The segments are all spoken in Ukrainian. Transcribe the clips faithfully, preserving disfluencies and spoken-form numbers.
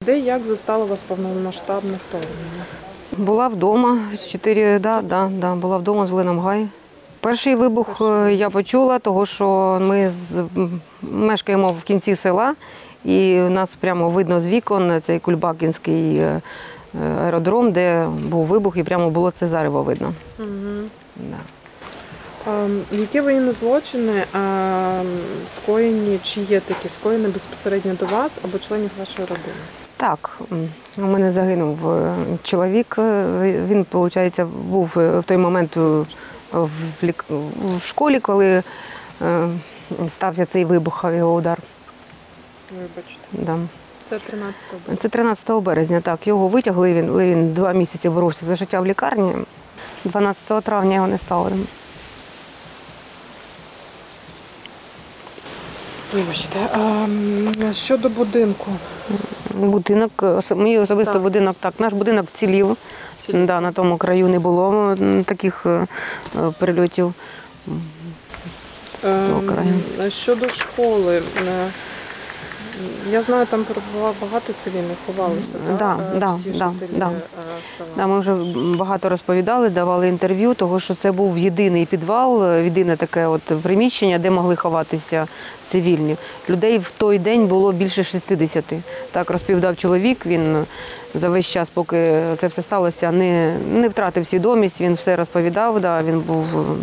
Де і як застало вас повномасштабне вторгнення? Була вдома, чотири, да, да, да, була вдома в Зеленому Гаї. Перший вибух я почула, тому що ми з, мешкаємо в кінці села, і у нас прямо видно з вікон цей Кульбакінський аеродром, де був вибух, і прямо було це зарево видно. Угу. Да. А, які воєнні злочини а, скоєні, чи є такі скоєні безпосередньо до вас або членів вашої родини? Так, у мене загинув чоловік, він, виходить, був в той момент в, лік... в школі, коли стався цей вибух, його удар. Вибачте. Да. Це тринадцятого березня? Це тринадцятого березня, так. Його витягли, він, він два місяці боровся за життя в лікарні. дванадцятого травня його не стало. Вибачте, а щодо будинку? Будинок, мій особисто так. будинок, так, наш будинок цілів. Цілів. Да, на тому краю не було таких прильотів. Ем, щодо школи, я знаю, там перебувало багато цивільних, ховалися, так? Да, да, всі да, жителі да. села. Да, ми вже багато розповідали, давали інтерв'ю, тому що це був єдиний підвал, єдине таке от приміщення, де могли ховатися цивільні. Людей в той день було більше шістдесяти. Так розповідав чоловік, він за весь час, поки це все сталося, не, не втратив свідомість, він все розповідав, да, він був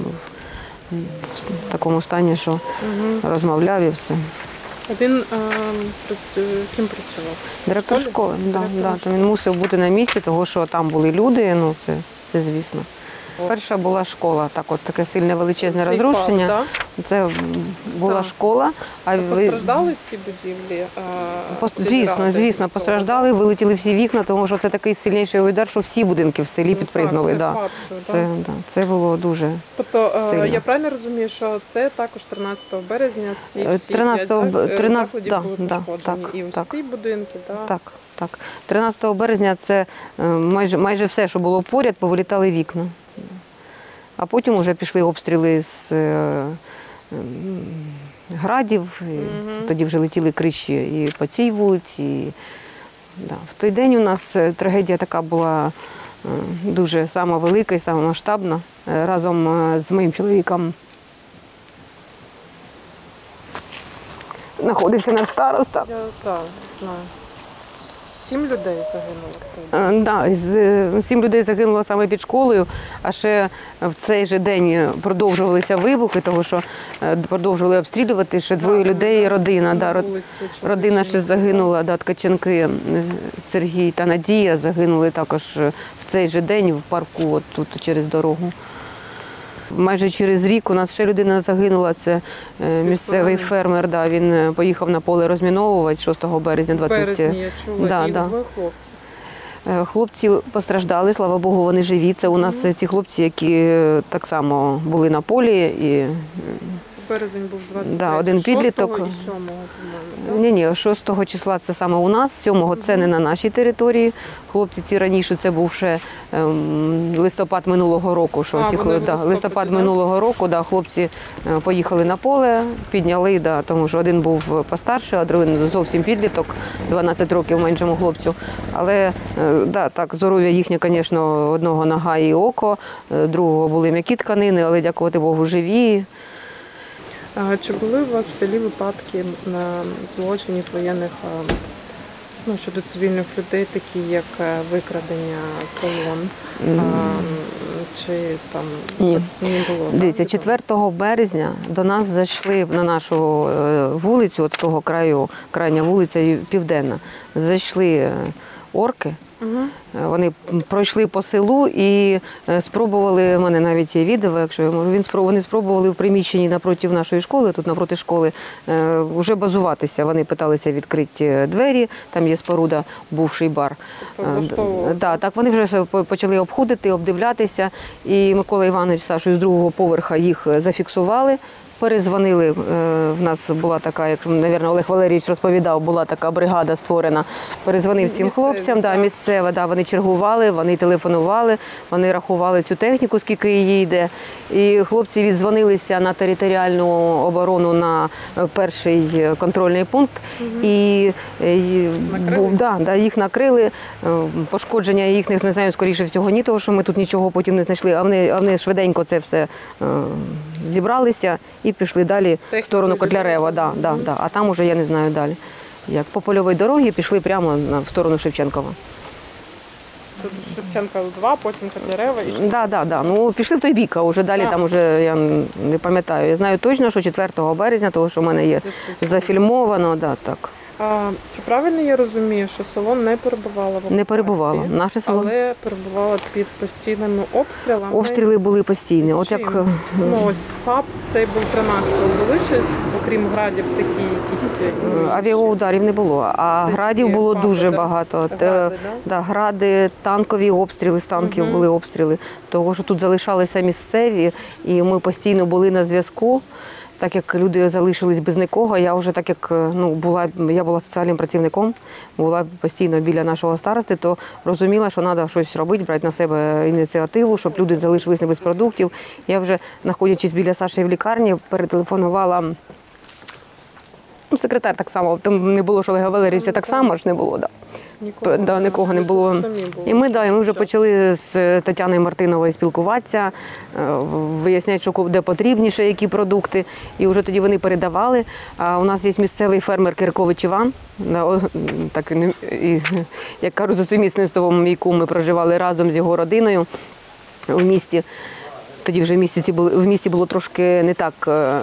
в такому стані, що угу. розмовляв і все. А він а, ким працював? Директор школи, школи. Да, да. То він мусив бути на місці, тому що там були люди, ну це, це звісно. О. Перша була школа, так от таке сильне величезне Цей розрушення. Факт, да? Це була так. школа. А, а постраждали ці будівлі? А, звісно, ради, звісно, постраждали, вилетіли всі вікна, тому що це такий сильніший удар, що всі будинки в селі ну, підпригнули. Так, це, да. факт, це, да. це було дуже Тобто, сильно. Я правильно розумію, що це також тринадцятого березня ці всі тринадцятого, п'ять тринадцятого, закладів да, були да, пошкоджені? так, І ось так. ці будинки, так? Так, так. тринадцятого березня це майже, майже все, що було поряд, повилітали вікна. А потім вже пішли обстріли з е, е, градів, і угу. тоді вже летіли криші і по цій вулиці. І, да. В той день у нас трагедія така була е, дуже сама велика і сама масштабна. Е, разом з моїм чоловіком знаходився наш староста. Я так, знаю. Сім людей загинуло? Так, да, сім людей загинуло саме під школою, а ще в цей же день продовжувалися вибухи, тому що продовжували обстрілювати, ще двоє людей, родина. Да, вулиці, родина ще загинула, да, Ткаченки Сергій та Надія загинули також в цей же день в парку, от тут через дорогу. Майже через рік у нас ще людина загинула, це місцевий фермер, да, він поїхав на поле розміновувати шостого березня. двадцять... Березні, я чула, да, і да. двоє хлопців. Хлопці постраждали, слава Богу, вони живі. Це у нас mm-hmm. ці хлопці, які так само були на полі. І... Це березень був двадцять третього, да, один підліток. шостого і сьомого, по-моєму, ні, ні, шостого числа це саме у нас, сьомого це не на нашій території. Хлопці ці раніше, це був ще ем, листопад минулого року. Що а, ці, да, листопад да? минулого року, да, хлопці е, поїхали на поле, підняли, да, тому що один був постарший, а другий зовсім підліток, дванадцять років меншому хлопцю. Але е, да, так, здоров'я їхнє, звісно, одного нога і око, другого були м'які тканини, але, дякувати Богу, живі. Чи були у вас в селі випадки злочинів воєнних ну, щодо цивільних людей, такі як викрадення колон? Mm. А, чи там Ні. не було? Дивіться, четвертого березня до нас зайшли на нашу вулицю, от з того краю, крайня вулиця Південна, зайшли орки. Угу. Вони пройшли по селу і спробували, в мене навіть є відео, якщо він вони спробували в приміщенні напроти нашої школи, тут напроти школи, вже базуватися. Вони питалися відкрити двері, там є споруда, бувший бар. Тобто, да, так, вони вже почали обходити, обдивлятися, і Микола Іванович з Сашою з другого поверха їх зафіксували. перезвонили. е, В нас була така, як, мабуть, Олег Валерійович розповідав, була така бригада створена. Перезвонив цим Місцеві, хлопцям, да, так. місцева, да, вони чергували, вони телефонували, вони рахували цю техніку, скільки її йде. І хлопці віддзвонилися на територіальну оборону на е, перший контрольний пункт. І, е, і Накрили? бу- да, да, їх накрили. Е, Пошкодження їхніх, не знаю, скоріше всього, ні, того, що ми тут нічого потім не знайшли, а вони, а вони швиденько це все е, зібралися і пішли далі в сторону Котлярева. Да, да, да. А там уже я не знаю далі. Як по польовій дорогі пішли прямо на- в сторону Шевченкова. Тут Шевченка два, потім Котлярева і ще Да, да, да. Ну пішли в той бік, а вже далі А. там уже я не пам'ятаю. Я знаю точно, що четвертого березня, того, що в мене є зайшли. зафільмовано, да, так. А, чи правильно я розумію, що село не перебувало в окупації? Не перебувало. Наше село. Але перебувало під постійними обстрілами. Обстріли були постійні. От Чим? як Ну, ось ФАП, цей був тринадцятого. Були ще, окрім градів, такі якісь інші? авіаударів не було, а Це градів тільки було фаби, дуже да? багато. Гради, Те- да? да, гради, танкові обстріли, з танків Мгм. були обстріли. Того, що тут залишалися місцеві, і ми постійно були на зв'язку. Так як люди залишились без нікого, я вже так як ну була, я була соціальним працівником, була постійно біля нашого старости, то розуміла, що треба щось робити, брати на себе ініціативу, щоб люди залишились не без продуктів. Я вже, знаходячись біля Саші в лікарні, перетелефонувала. Ну, секретар так само, там не було, що Олега Валерійовича так само ж не було. Да. Нікого, Да, нікого не ви було. тут самі були. І ми, да, і ми вже Все. почали з Тетяною Мартиновою спілкуватися, е, виясняти, що де потрібніше, які продукти. І вже тоді вони передавали. А у нас є місцевий фермер Киркович Іван. Да, о, так, не- і, як кажуть, за сумісництвом, яку ми проживали разом з його родиною у місті. Тоді вже в місті було, в місті було трошки не так е,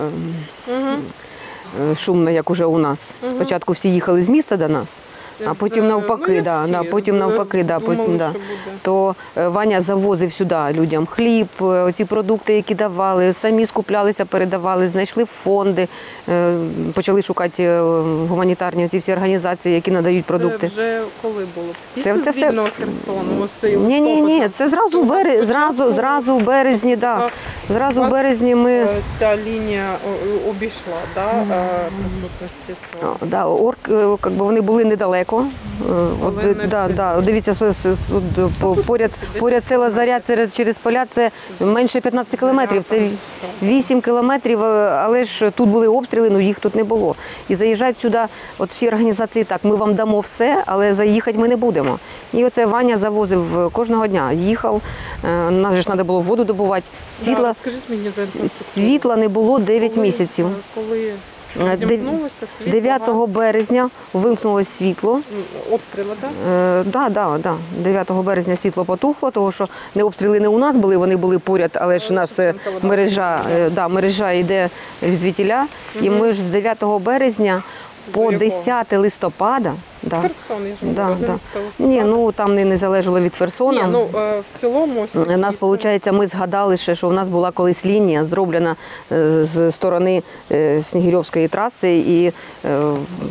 е, шумно, як уже у нас. Спочатку всі їхали з міста до нас. А З- потім навпаки, ну, як да, всі. да, потім Ви навпаки, да, думали, потім, да. що буде. То е, Ваня завозив сюди людям хліб, е, оці продукти, які давали, самі скуплялися, передавали, знайшли фонди, е, почали шукати е, гуманітарні ці всі організації, які надають продукти. Це вже коли було? Це- Після це все- звільного Херсону? Ось той Ні, ні, ні, листопад. це зразу в Тобто березні, спочатку, зразу, зразу в березні, да. Так. Зразу в Вас, березні ми. е, Ця лінія о, обійшла, да, е, присутності цього. О, Да, орк, е, как би вони були недалеко. Е, От, Але не да, всі. да, дивіться, с- с- от, по- поряд, поряд села Заря через, через поля це менше п'ятнадцять кілометрів. Це там вісім кілометрів, е, але ж тут були обстріли, ну їх тут не було. І заїжджають сюди, от всі організації так, ми вам дамо все, але заїхати ми не будемо. І оце Ваня завозив кожного дня, їхав, е, нас же ж треба було воду добувати. Світла, Да, скажіть мені за інфраструктуру. світла не було дев'ять Коли, місяців. е, Коли Е, відімкнулося світло, дев'ятого газ, березня вимкнулось світло. м, обстріли, так? Е, да, да, да. дев'ятого березня світло потухло, тому що не обстріли не у нас були, вони були поряд, але ж у нас е, Шевченка, вона мережа, е, да, мережа йде звідтіля. І ми ж з дев'ятого березня по якого? десяте листопада. Да, Херсон, я ж да, говорю, да. одинадцятого листопада. Ні, ну там не, не залежало від Херсона. Ні, ну е, в цілому ось такі Нас, історії. виходить, ми згадали ще, що у нас була колись лінія зроблена е, з сторони е, Снігирьовської траси і е,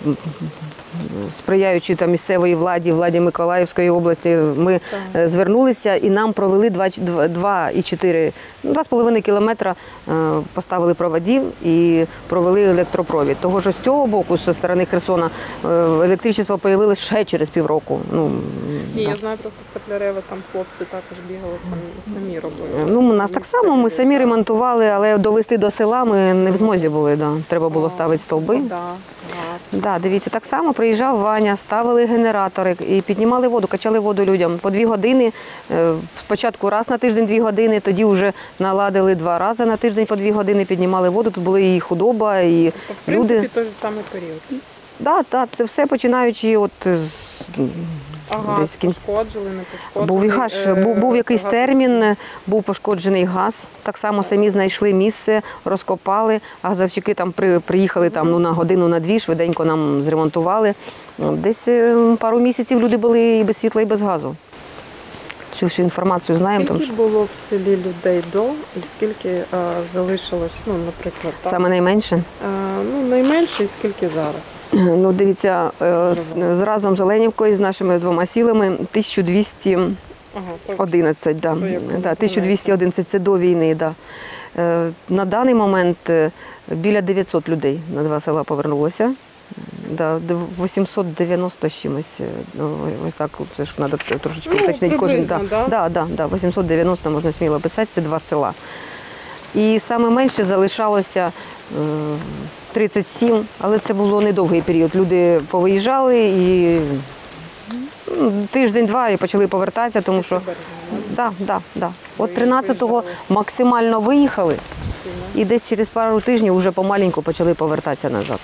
сприяючи там місцевої владі, владі Миколаївської області, ми е, звернулися і нам провели два і чотири, ну, два з половиною кілометра, е, поставили проводів і провели електропровід. Того, що з цього боку, зі сторони Херсона, е, електричество з'явилося ще через півроку. Ну, Ні, да. я знаю, просто в Котляреве там хлопці також бігали, самі, самі робили. Ну, у нас так само, ми самі ремонтували, але довести до села ми не в змозі були. Да. Треба було ставити стовби. Вода, газ. Да, дивіться, так само приїжджав Ваня, ставили генератори і піднімали воду, качали воду людям по дві години. Е, Спочатку раз на тиждень дві години, тоді вже наладили два рази на тиждень по дві години, піднімали воду. Тут були і худоба, і То, в принципі, люди. той же самий період. Да, да, це все починаючи от з- А газ десь кінця. пошкоджили, не пошкоджили. Був і газ, Е, був, був якийсь газ- термін, був пошкоджений газ. Так само самі знайшли місце, розкопали, а газовщики там при, приїхали там, ну, на годину, на дві, швиденько нам зремонтували. Ну, Десь е, пару місяців люди були і без світла, і без газу. Цю всю інформацію знаємо. Тому Скільки що було в селі людей до і скільки е, залишилось, ну, наприклад, так? саме найменше. Е, ну, найменше і скільки зараз? Ну, дивіться, е, з разом з Оленівкою, з нашими двома сілами, тисяча двісті Ага, то- одинадцять, да. То як Да, тисяча двісті одинадцять це до війни, да. Е, На даний момент е, біля дев'ятсот людей на два села повернулося. Да, вісімсот дев'яносто з чимось, ну, ось так, це ж треба трошечки Ну, уточнити кожен. Да, да? да, да, да, вісімсот дев'яносто можна сміло писати, це два села. І саме менше залишалося е, тридцять сім, але це було недовгий період. Люди повиїжджали і ну, тиждень-два і почали повертатися, тому що да, да, да. От тринадцятого максимально виїхали і десь через пару тижнів вже помаленьку почали повертатися назад.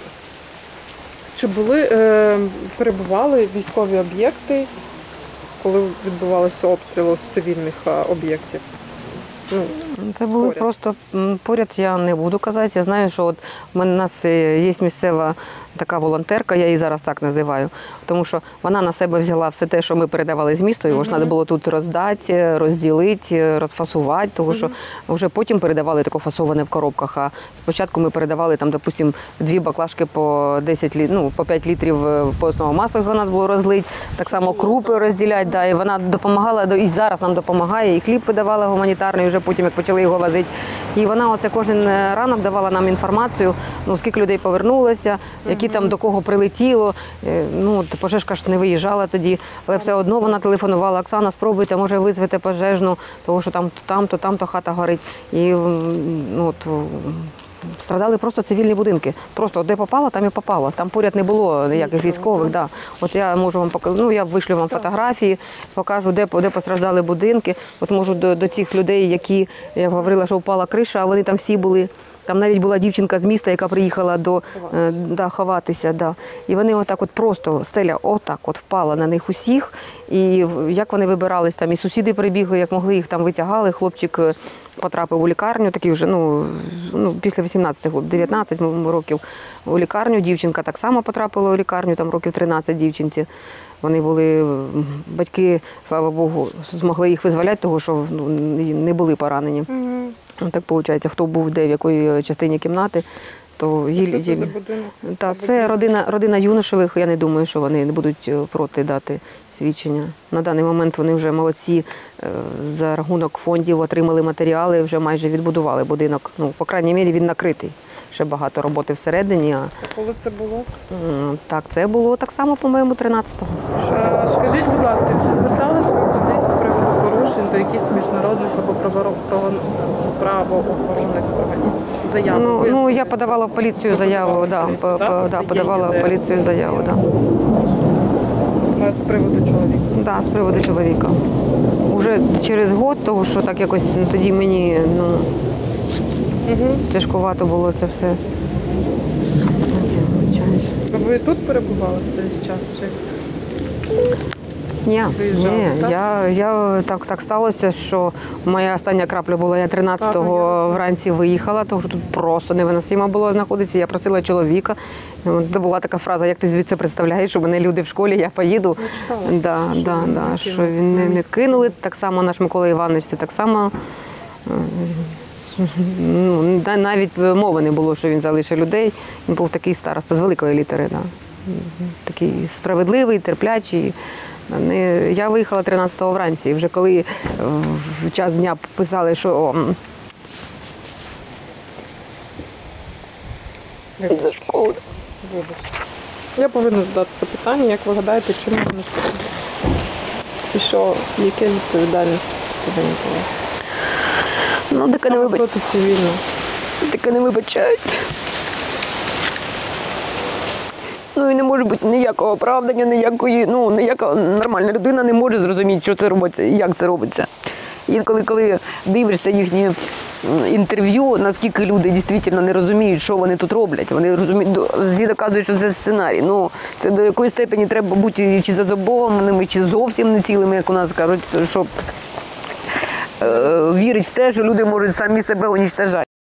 Чи були, е, перебували військові об'єкти, коли відбувалися обстріли з цивільних е, об'єктів? Ну, Це були поряд. просто м, поряд, я не буду казати. Я знаю, що от у мене у нас е, є місцева така волонтерка, я її зараз так називаю, тому що вона на себе взяла все те, що ми передавали з міста, його ж треба було тут роздати, розділити, розфасувати, тому що вже потім передавали таке фасоване в коробках, а спочатку ми передавали там, допустим, дві баклажки по десять літрів, ну, по п'ять літрів постного масла, його треба було розлити, так само крупи розділяти, да, і вона допомагала, і зараз нам допомагає, і хліб видавала гуманітарний, вже потім, як почали його возити. І вона оце кожен ранок давала нам інформацію, ну, скільки людей повернулося, які там до кого прилетіло. Е, Ну, от пожежка ж не виїжджала тоді, але все одно вона телефонувала: Оксана, спробуйте, може визвати пожежну, тому що там то там, то там, то хата горить. І м, ну, от, м, страдали просто цивільні будинки. Просто де попало, там і попало. Там поряд не було ніяких Нічого, військових. Да. От я можу вам показати, ну я вишлю вам фотографії, покажу, де, де постраждали будинки. От можу до, до цих людей, які, я говорила, що впала криша, а вони там всі були. Там навіть була дівчинка з міста, яка приїхала до е, да, ховатися. Да. І вони отак от просто, стеля отак от впала на них усіх. І як вони вибирались, там і сусіди прибігли, як могли, їх там витягали. Хлопчик потрапив у лікарню, такий вже, ну, ну після вісімнадцяти, дев'ятнадцять років у лікарню. Дівчинка так само потрапила у лікарню, там років тринадцять дівчинці. Вони були, батьки, слава Богу, змогли їх визволяти, тому що ну, не були поранені. Угу. Так виходить, хто був де, в якої частині кімнати, то їлі. Що це за будинок? Так, це родина, родина Юношевих, я не думаю, що вони не будуть проти дати свідчення. На даний момент вони вже молодці, за рахунок фондів отримали матеріали, вже майже відбудували будинок. Ну, по крайній мірі, він накритий. Ще багато роботи всередині. А коли це було? Так, це було так само, по-моєму, тринадцятого. Скажіть, будь ласка, чи звертались ви кудись з приводу порушень до якихось міжнародних або правоохоронних органів? Заяву? Ну, ну я подавала в поліцію заяву, да, по, по, да, подавала в поліцію заяву, да. З приводу чоловіка? Да, з приводу чоловіка. Уже через год, тому що так якось ну, тоді мені, ну, угу. тяжкувато було це все. Ви тут перебували весь час? Чи? Ні, Виїжджали, ні. так? Я, я так, так сталося, що моя остання крапля була, я тринадцятого вранці виїхала, тому що тут просто невиносимо було знаходитися. Я просила чоловіка. Це була така фраза: як ти звідси представляєш, що мене люди в школі, я поїду. Я читала, да, що, да, він да, не що він не, не кинули. Так само наш Микола Іванович, це так само. Ну, навіть мови не було, що він залишив людей. Він був такий староста з великої літери. Да. Такий справедливий, терплячий. Я виїхала тринадцятого вранці, і вже коли в час дня писали, що о, за школу. Я повинна задати це питання, як ви гадаєте, чому вони це роблять? І що, яке відповідальність повинні повести? Ну, таке не вибач... проти цивільно. Таке не вибачають. Ну і не може бути ніякого оправдання, ніякої, ну, ніяка нормальна людина не може зрозуміти, що це робиться і як це робиться. І коли, коли дивишся їхні інтерв'ю, наскільки люди дійсно не розуміють, що вони тут роблять. Вони розуміють, всі доказують, що це сценарій. Ну, це до якої степені треба бути чи зазобованими, чи зовсім не цілими, як у нас кажуть, щоб е, вірити в те, що люди можуть самі себе унічтожати.